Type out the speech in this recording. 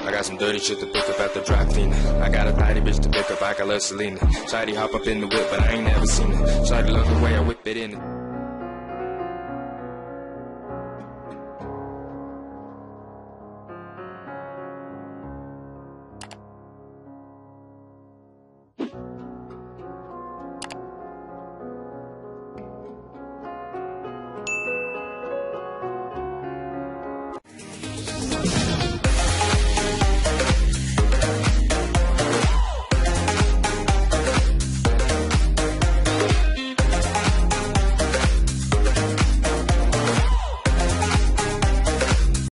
I got some dirty shit to pick up at the dry cleaner. I got a tidy bitch to pick up, I got less Selena. Shawty hop up in the whip, but I ain't never seen it. Shawty love the way I whip it in.